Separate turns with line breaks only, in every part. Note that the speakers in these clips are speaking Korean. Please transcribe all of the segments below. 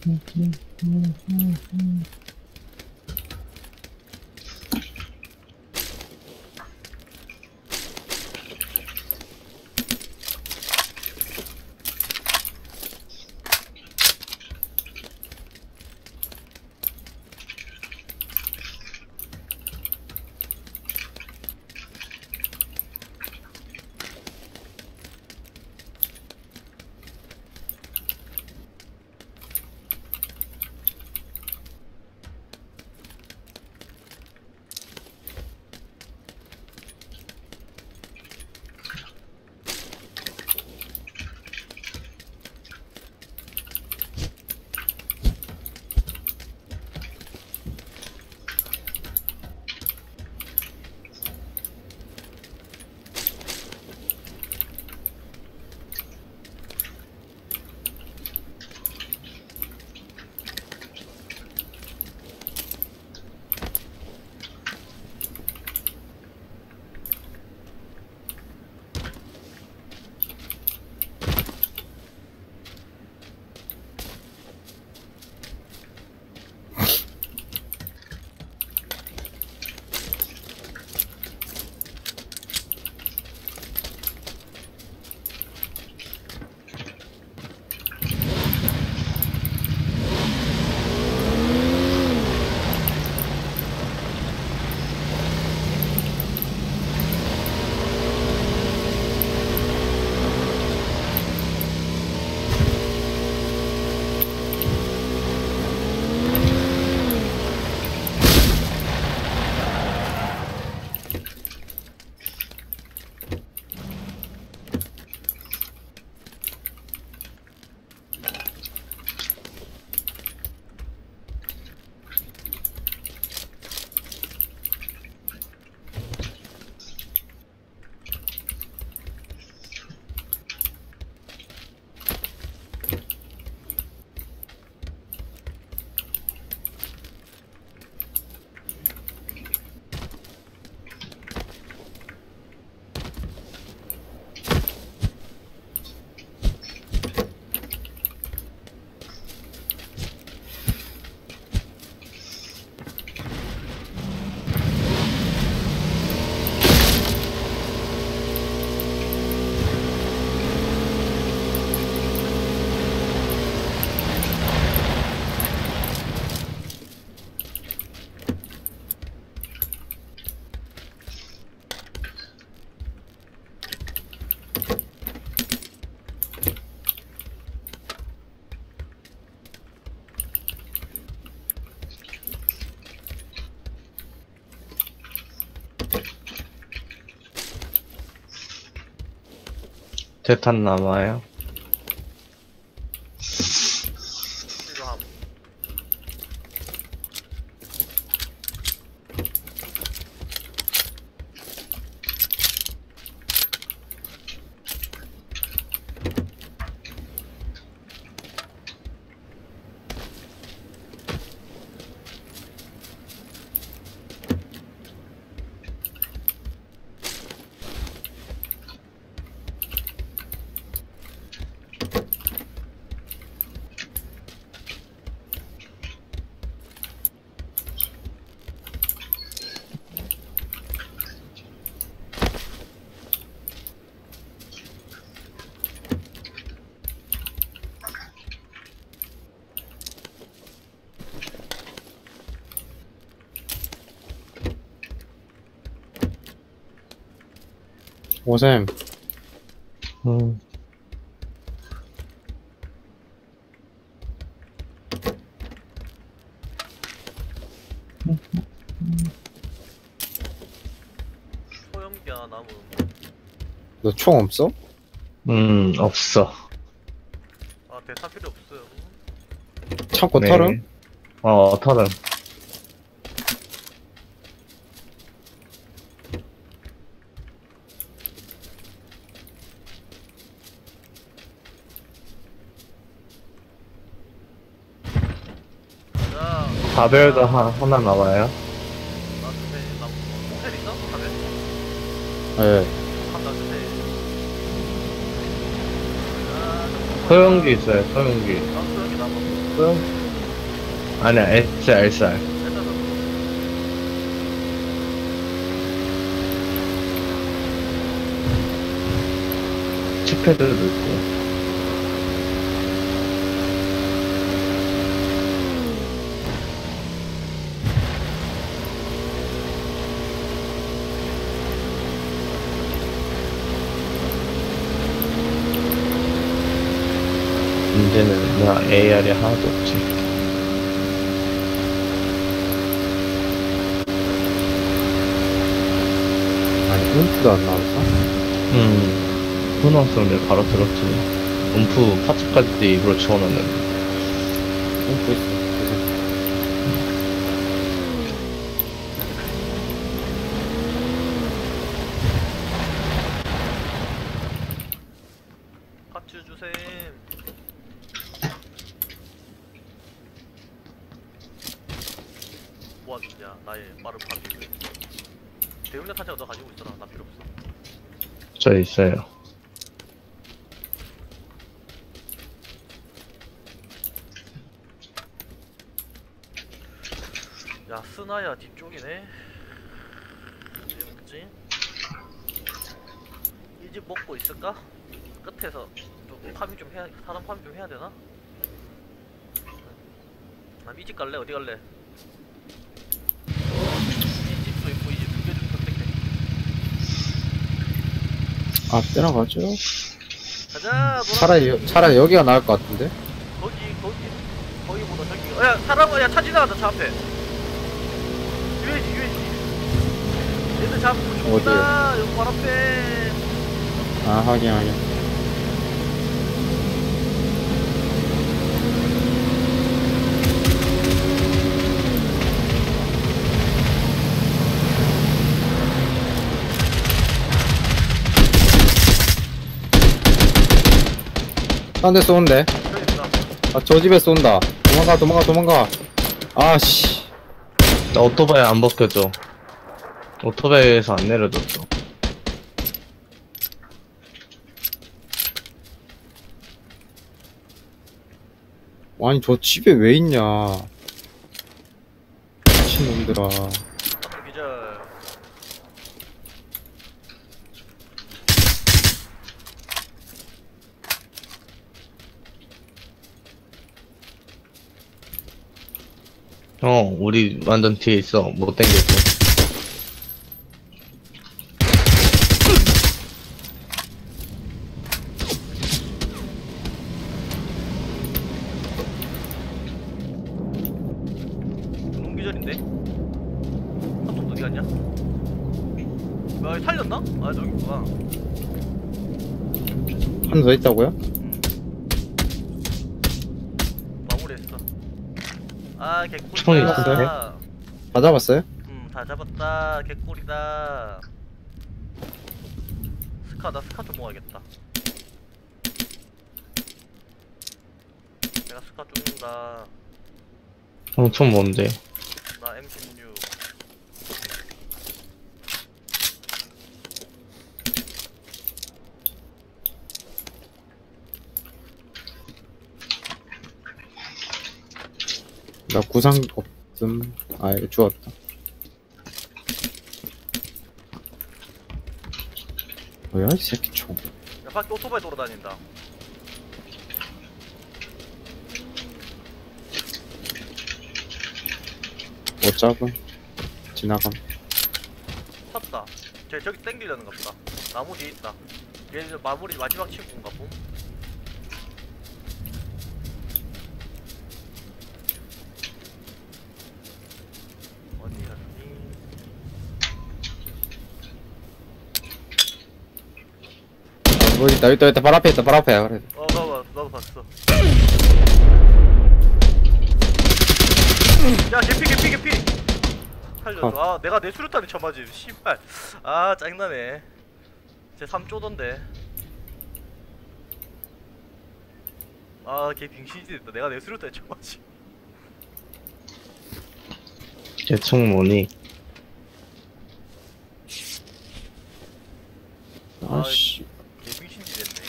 대탄 남아요.
이거 함.
오셈.
음.
소염기 하나 남음.
너 총 없어?
없어.
아, 대탄 필요 없어요.
창고
네.
털음?
털음.
자,
바벨도 하나 나와요.
나주세요. 나 호텔 있나? 가면?
예.
한 나주세요. 아,
소형기 있어요, 소형기.
나 소염기 남음.
소형, 아니야, SR, SR. 칩패드도 있고. 문제는 나 AR이 하나도 없지.
아니, 음프도 안 나왔어?
혼합성을 바로 들었지. 음프 파츠까지 일부러 지워놨는데.
음프 있어. 그래서
파츠 주셈. 뭐하느냐 나의 빠른 파밍을. 대용량 탄창 너 가지고 있어라. 나 필요 없어.
저 있어요.
야 스나야 뒤쪽이네. 어디 먹지? 이 집 먹고 있을까? 끝에서 좀 파밍 좀 해야, 사람 파밍 좀 해야 되나? 아, 이 집 갈래? 어디 갈래? 이 집도 있고 이 집 두 개 중 선택해.
아, 때려가죠?
가자.
차라리 여기가 나을 것 같은데?
거기보다 저기. 야 사람, 야 차 지나간다. 차 앞에. 유해지. 얘들 잡고 죽는다. 여기 바로 앞에.
아, 확인. 딴 데 쏘는데?
저기 있다.
아, 저 집에 쏜다. 도망가. 아씨.
나 오토바이 안 벗겨져. 오토바이에서 안 내려줬어.
아니, 저 집에 왜 있냐. 미친놈들아.
기절.
우리 완전 뒤에 있어. 못 땡겼어.
기절인데? 한동도 어디 갔냐? 야, 살렸나? 아, 저기 있구나.
한 더 있다고요?
마무리했어. 아, 개꿀이다.
총이 있었네?
다 잡았어요?
다 잡았다. 개꿀이다. 나 스카 좀 모아야겠다. 내가 스카 쫓는다.
총 뭔데?
나 M16.
나 구상 없음. 아, 이거 주웠다. 뭐야, 이 새끼 총.
야, 밖에 오토바이 돌아다닌다.
못 잡음. 지나감.
탔다. 쟤 저기 땡기려는가 보다. 나무 뒤에 있다. 얘 마무리 마지막 친구인가 봄? 어디 갔니?
아, 뭐 있다. 바로 앞에 있다. 그래.
나도 봤어. 야, 개피! 살려줘. 아, 내가 내 수류탄에 쳐맞지. 씨발. 아, 짜증나네. 쟤 3쪼던데. 아, 걔 빙신이 됐다. 내가 내 수류탄에 쳐맞지.
걔총 뭐니?
아씨.
걔 빙신이 됐네.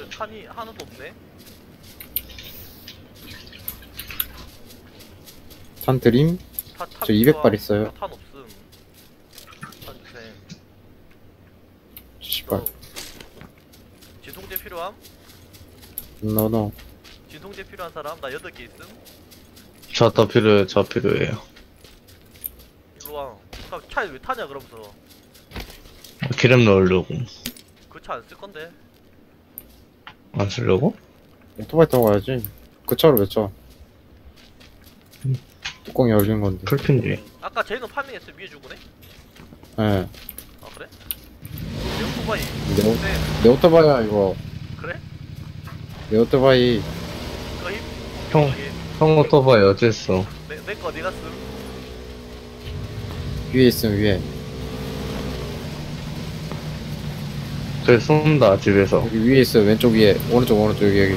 탄이 하나도 없네.
탄 드림?
탄
저 200발 있어요.
탄 없음. 탄 주세요.
씨발.
진통제 필요함?
노노.
진통제 필요한 사람? 나 8개 있음.
저 더 필요해요. 저 필요해요.
일로 와. 차에 왜 타냐 그러면서.
기름 넣으려고.
그 차 안 쓸 건데.
안 쓰려고?
오토바이 타고 가야지. 그 차로 몇 차? 뚜껑이 열린 건데.
풀핀지.
아까 쟤는 파밍했어. 위에 주고네?
예.
아 그래? 내 오토바이.
내, 오,
네.
내 오토바이야, 이거.
그래?
내 오토바이.
그거 힘.
형,
저기,
형 오토바이 어딨어?
내거 네가 쓴.
위에 있음, 위에.
저기 쏜다, 집에서.
여기 위에 있어, 왼쪽 위에. 오른쪽, 여기.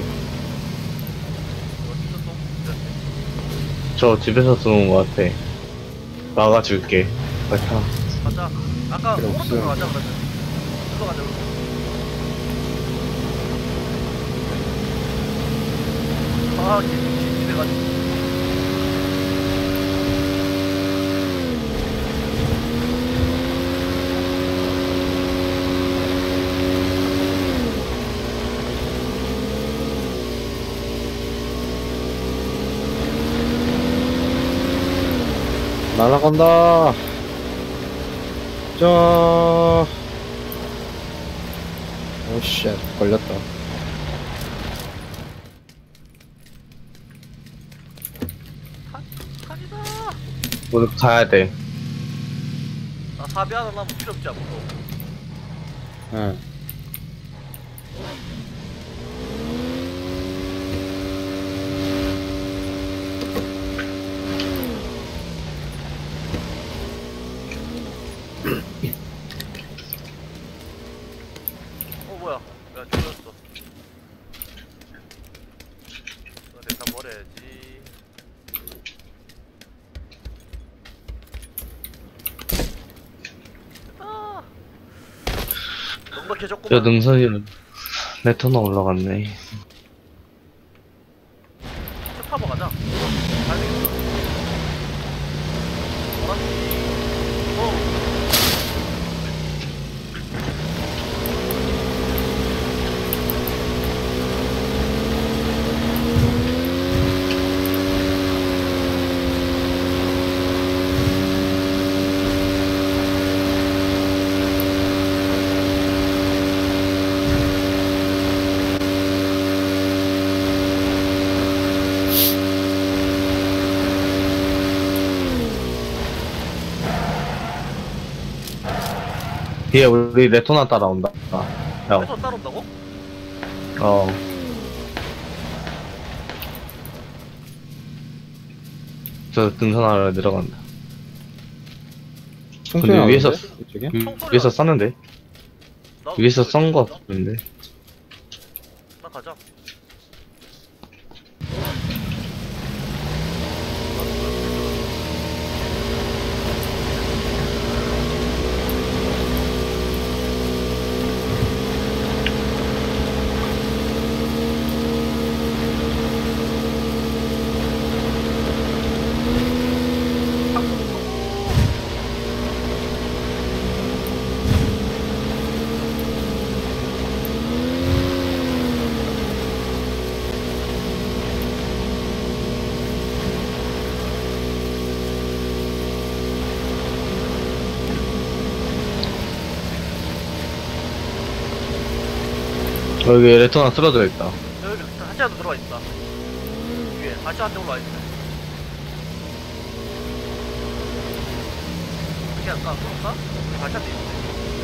어디서 쏜?
저 집에서 쏘는 것 같아. 막아줄게. 빨리 타.
가자. 아까
필요
오른쪽으로
없어요.
가자 그러면. 그거 가자 그러면. 아, 집에 가자.
날아간다. 자. 오쉣, 걸렸다.
탄이다.
오늘 가야 돼.
나 사비 하나 나면 필요 없지 아무도.
예.
뭐야? 야 죽었어. 이거 내가 버려야지. 아. 넉넉해졌구만.
저 능선이 레터나 올라갔네.
차 타고 가자. 가야 되겠어. 보라씨. 어.
뒤에 우리 레토나 따라온다. 형,
그래서 따라온다고?
어. 저 등산하러 내려간다.
총소리
근데 위에서,
나는데? 이쪽에?
위에서 쐈는데?
나
위에서 쏜 거 같은데?
나 가자.
여기 레토나 쓰러져 있다.
여기 다시 한대 들어와 있다. 위에 다시 한대 올라와 있다. 어떻게 할까? 그럴까? 여기 다시 한대 있네.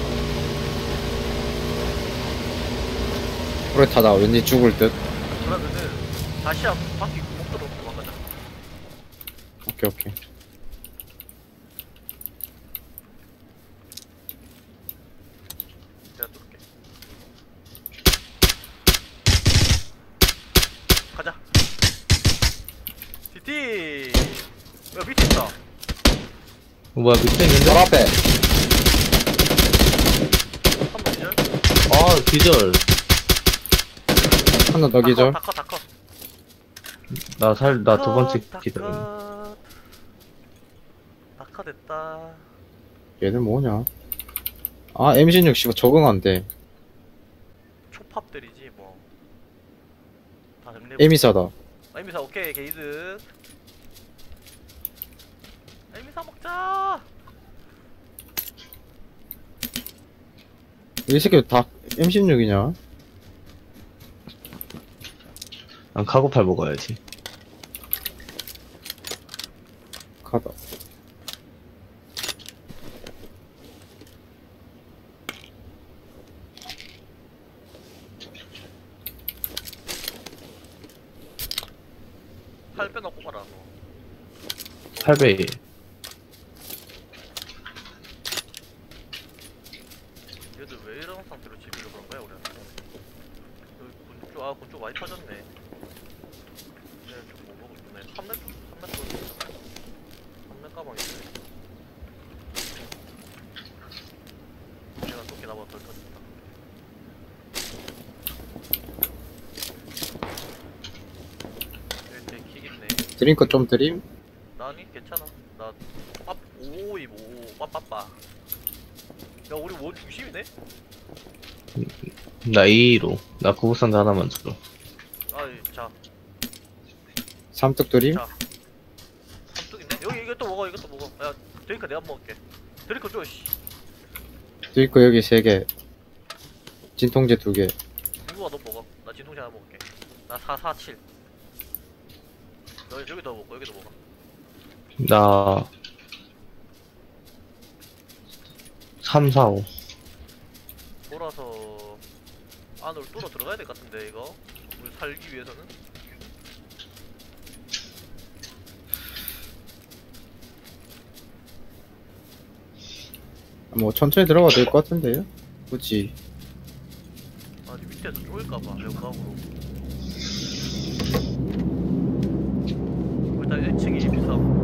프레타다. 왠지 죽을 듯.
그러면은 다시 한 바퀴 못 들어오고 도망가자.
오케이.
내가 뚫을게. 가자. DT. 야 밑에 있다.
뭐야, 밑에 있는데?
바로 앞에.
한번 기절.
아, 기절.
하나 더 기절.
다커.
나 두 번째 기다림.
다커 됐다.
얘들 뭐냐? 아, M16 씨발 적응 안 돼.
초팝들이지 뭐. 다 됐네.
에미사다.
에미사 오케이 게이드. 에미사 먹자.
이 새끼 다 M16이냐?
난 카고팔 먹어야지.
가다.
팔 빼놓고 가라 너.
8배.
얘들 왜 이런 상태로 집으려 그런 거야 우리한테? 여기 군쪽 군쪽 많이 터졌네. 얘좀뭐 먹고 있네. 삼렙 가방이 있네. 내가 쏘게 나보다 덜 터졌다. 여기 되게 킥 있네.
드링크 좀 드림?
나니 괜찮아. 나 오이 뭐 빠빠빠. 야 우리 원 중심이네.
나 2로. 나 구급상자 하나만 줘.
아이 자
삼뚝 드림?
자. 삼뚝 있네. 여기 이것도 먹어. 이것도 먹어. 야 드링크 내가 먹을게. 드링크 줘. 씨.
드링크 여기 3개. 진통제 2개.
누구가 너 먹어. 나 진통제 하나 먹을게. 나 447. 너 여기도 먹고 여기도 먹어.
나 3, 4, 5.
돌아서 안으로 뚫어 들어가야 될 것 같은데 이거. 우리 살기 위해서는.
뭐 천천히 들어가도 될 것 같은데요? 굳이.
아니 밑에서 쪼일까봐 외곽으로. 일단 1층이 비싸.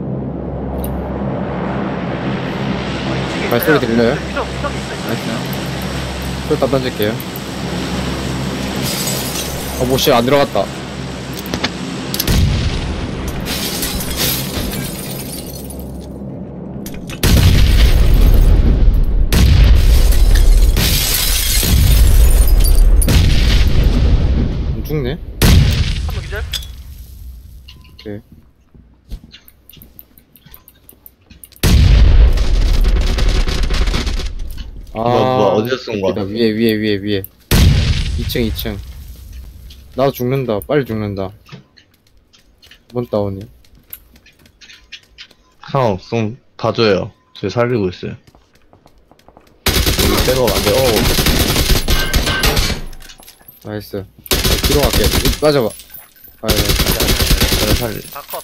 발소리 들려요?
비싸 있어.
나이스. 또 던질게요. 뭐씨, 안 들어갔다. 안 죽네?
한명 기절?
오케이.
뭐야, 어디서 쏜 거야?
여기다, 위에. 2층. 나도 죽는다. 빨리 죽는다. 이번 다운이.
상관없음. 봐줘요. 저 살리고 있어요. 백업 안 돼.
나이스. 뒤로 갈게. 빠져봐. 아유,
잘 살리.
다컷.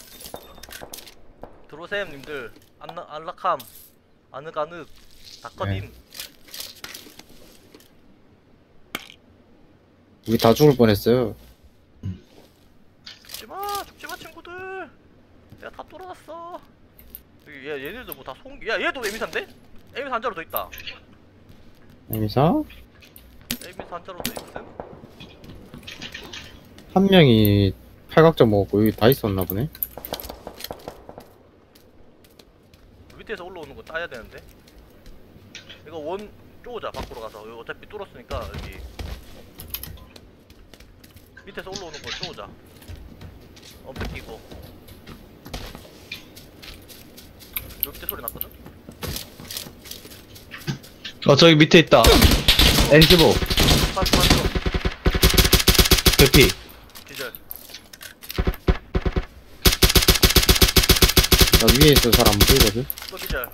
들어오셈 님들. 안락함. 아늑. 다컷임.
네. 우리 다 죽을 뻔했어요.
죽지마 친구들. 내가 다 뚫어놨어. 여기 얘네도 뭐 다 송기. 야 얘도 에미사인데? 에미사 한자로 더 있다.
에미사?
에미사 한자로 더 있음.
한 명이 팔각정 먹었고, 여기 다 있었나 보네.
밑에서 올라오는 거 따야 되는데. 이거 원 쪼자 밖으로 가서. 여기 어차피 뚫었으니까 여기 밑에서 올라오는 거 쪼자. 엄폐 끼고. 여기 밑에 소리 났거든?
저기 밑에 있다. N15.
맞어.
대피.
기절.
나 위에 있어 잘 안 보이거든?
또 기절.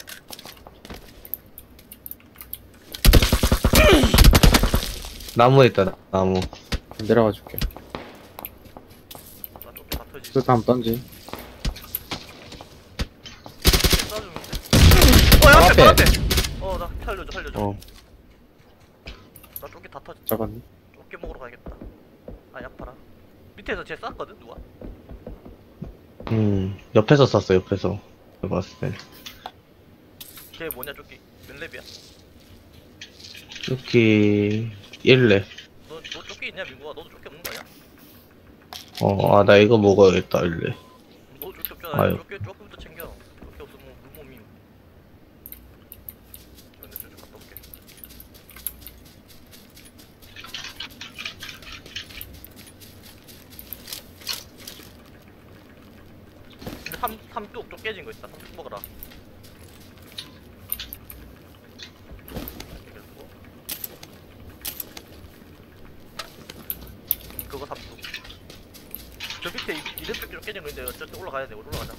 나무에 있다, 나무.
내려가 줄게.
나 좀 다 터지.
또 다음 던지.
쏴주는데?
앞에.
나 살려줘.
어,
나 쫓기 다 터지.
잡았네.
쫓기 먹으러 가야겠다. 아, 약파라. 밑에서 쟤 쐈거든, 누가?
옆에서 쐈어, 옆에서. 내가 봤을 때.
걔 뭐냐, 쫓기? 몇 렙이야?
여기, 1렙.
너 쫓기 있냐, 민구가? 너도 쫓기
아, 나 이거 먹어야겠다, 일래.
너 쫓겼잖아.
아유.
조금부터 챙겨. 그렇게 없으면 물몸임. 근데 좀 갔다 올게. 근데 삼뚝 좀 깨진 거 있다. 삼뚝 먹어라. 그거 삼뚝. 저 밑에 이름표 좀 깨진 거 있는데 어쨌든 올라가야 돼. 올라가자.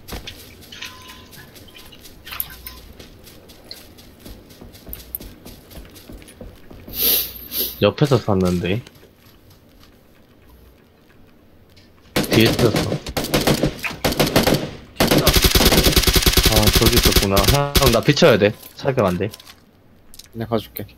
옆에서 샀는데. 뒤에서 샀어.
진짜.
아, 저기 있었구나. 형, 나 비춰야 돼. 사격 안 돼.
내가 가줄게.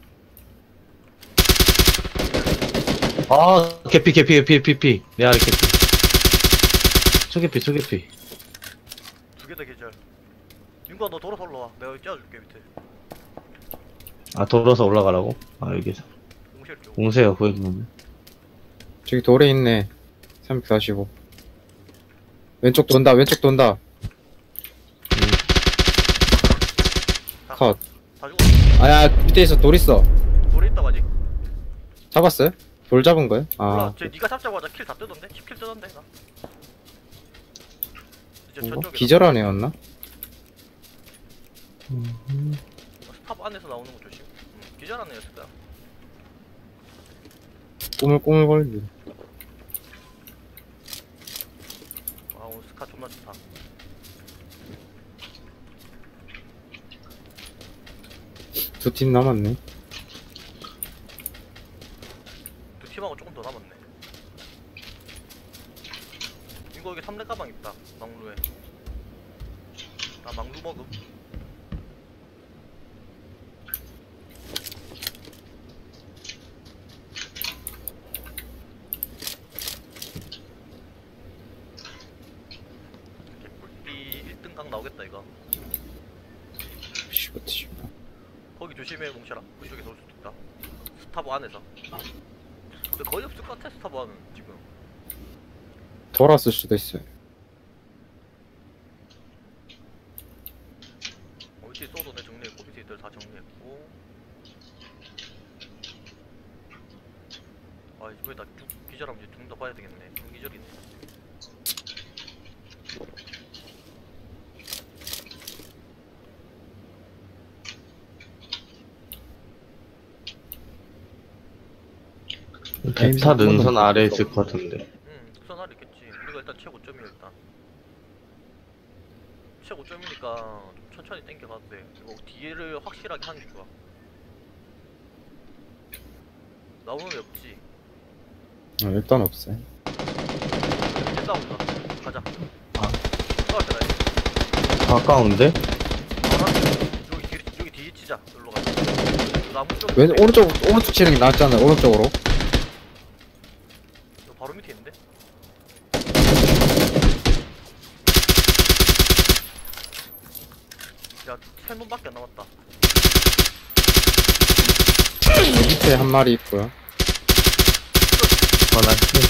아, 개피. 내 아래 개피. 초개피.
두 개 더 계절. 윤구야 너 돌아서 올라와. 내가 여기 째어줄게 밑에.
아, 돌아서 올라가라고? 아, 여기서.
공실 쪽.
공세가 구해주면.
저기 돌에 있네. 345. 왼쪽 돈다, 왼쪽 돈다. 컷.
다 죽었어.
아야, 밑에 있어, 돌 있어.
돌에 있다고 아직.
잡았어요? 돌 잡은 거예요?
몰라.
아,
쟤 니가 잡자마자 킬 다 뜨던데? 10킬 뜨던데 나. 이제
뭔가?
전적이
기절한 애였나?
스탑 안에서 나오는 거 조심. 기절한 애였을 거야.
꼬물꼬물거리지.
아 오늘 스카 존나 좋다.
두 팀 남았네.
두 팀하고 조금 더 남았네. 이거 여기 3렙 가방 있다. 망루에. 나 망루 먹음. 개꿀띠 1등 각 나오겠다 이거.
씨, 어떻게.
거기 조심해 뭉쳐라. 그쪽에 넣을 수도 있다. 스타브 안에서. 근데 거의 없을 것 같아 스타브 안은 지금.
돌았을 수도 있어요.
밑에 쏘도 내 정리했고 밑에 있들 다 정리했고. 아 이번에 나 기절하면 이제 좀 더 봐야 되겠네. 기절이네.
대타 능선 아래에 있을 것 같은데.
우선 아래 있겠지. 우리가 일단 최고점이야 일단. 최고점이니까 좀 천천히 땡겨가도 돼. 이거 뒤를 확실하게 하는 게 좋아. 나오는 애 없지.
일단 없어요.
이제 싸운다. 가자.
아.
싸울 때나 해.
가까운데?
여기 뒤에 치자. 여기로 가자. 나무 쪽.
오른쪽 치는 게 낫잖아요, 오른쪽으로.
이거 바로 밑에 있는데? 야, 3놈밖에 안 남았다.
밑에 한 마리 있고요.
나